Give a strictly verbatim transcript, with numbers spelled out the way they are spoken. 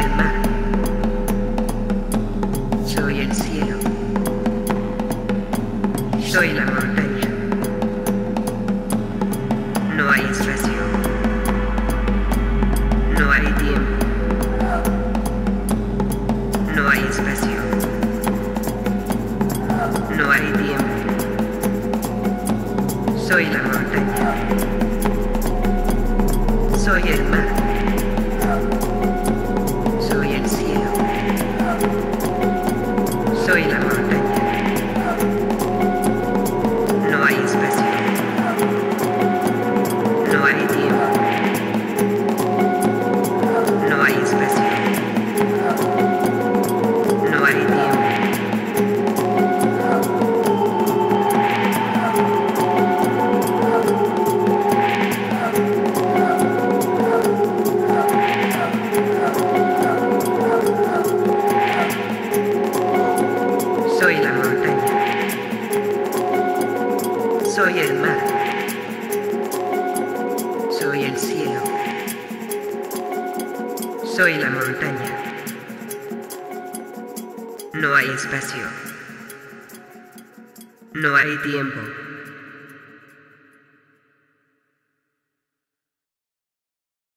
el mar. Soy el cielo. Soy la montaña. No hay espacio. No hay tiempo. No hay espacio. No hay tiempo. Soy la montaña. Soy el mar. Soy el cielo. Soy la montaña. No hay espacio. No hay tiempo. No hay espacio. No hay tiempo. Soy la montaña. Soy el mar. Soy el cielo. Soy la montaña. No hay espacio. No hay tiempo.